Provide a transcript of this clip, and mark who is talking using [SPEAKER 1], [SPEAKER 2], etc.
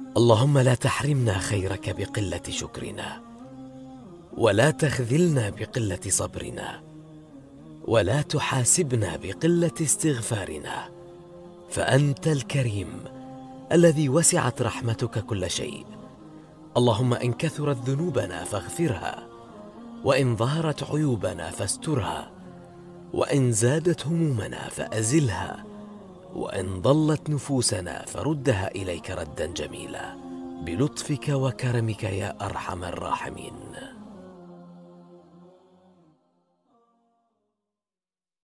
[SPEAKER 1] اللهم لا تحرمنا خيرك بقلة شكرنا، ولا تخذلنا بقلة صبرنا، ولا تحاسبنا بقلة استغفارنا، فأنت الكريم الذي وسعت رحمتك كل شيء. اللهم إن كثرت ذنوبنا فاغفرها، وإن ظهرت عيوبنا فاسترها، وإن زادت همومنا فأزلها، وإن ضلت نفوسنا فردها إليك ردا جميلا بلطفك وكرمك يا أرحم الراحمين.